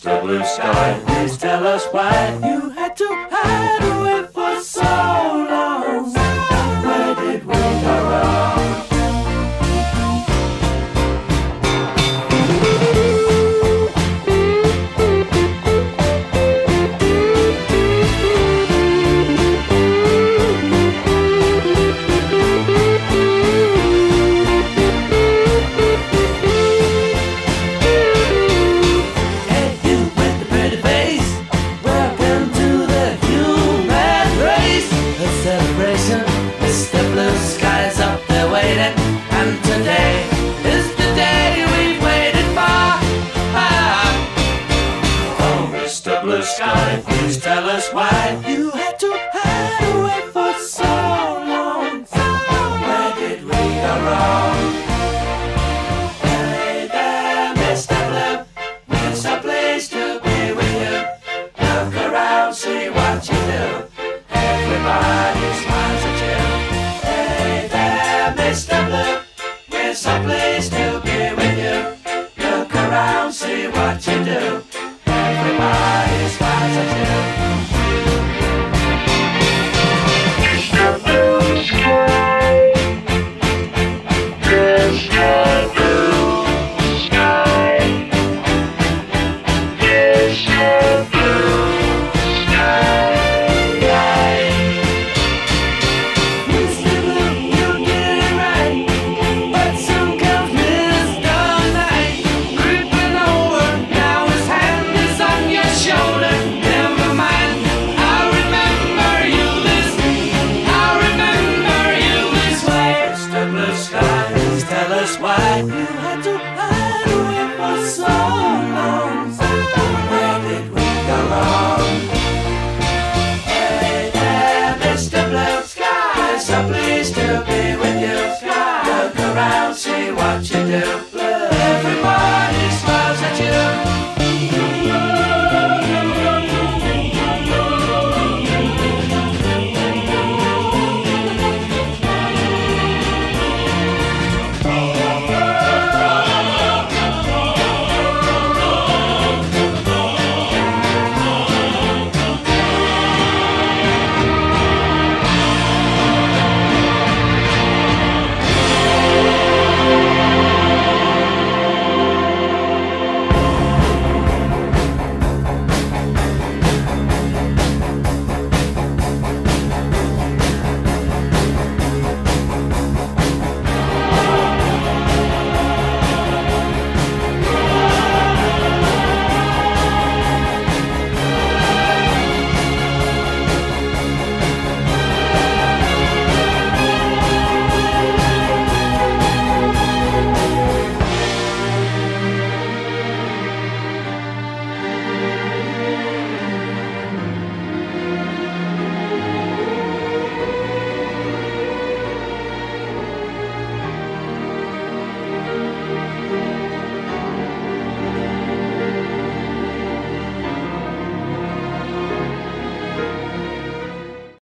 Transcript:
Mr. Blue Sky, please tell us why you had to hide away for so long. Where did we go wrong? Mr. Blue Sky's up there waiting, and today is the day we've waited for. Oh, Mr. Blue Sky, please tell us why you had to hide away for so long. Where did we go wrong? Hey there, Mr. Blue, we're so pleased to be with you. Look around, see what you do. Everybody smiles at you. Hey there, Mr. Blue, we're so pleased to be with you. Look around, see what you do.